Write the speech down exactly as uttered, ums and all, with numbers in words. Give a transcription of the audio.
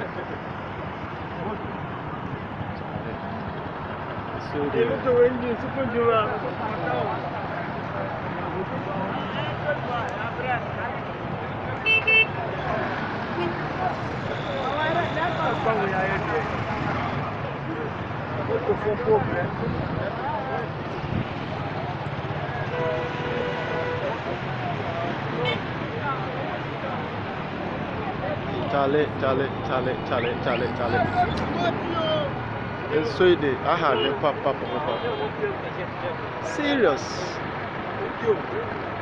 Charlie, Charlie, Charlie, Charlie, Charlie, Charlie. In Sweden, I had a pop, pop, pop, pop. Serious.